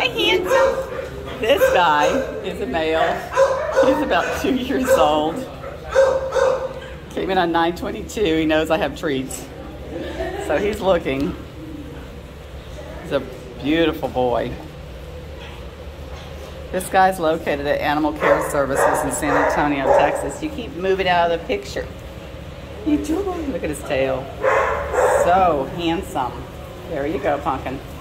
handsome. This guy is a male. He's about 2 years old. Came in on 9/22. He knows I have treats. So he's looking. He's a beautiful boy. This guy's located at Animal Care Services in San Antonio, Texas. You keep moving out of the picture. You do. Look at his tail. So handsome. There you go, Pumpkin.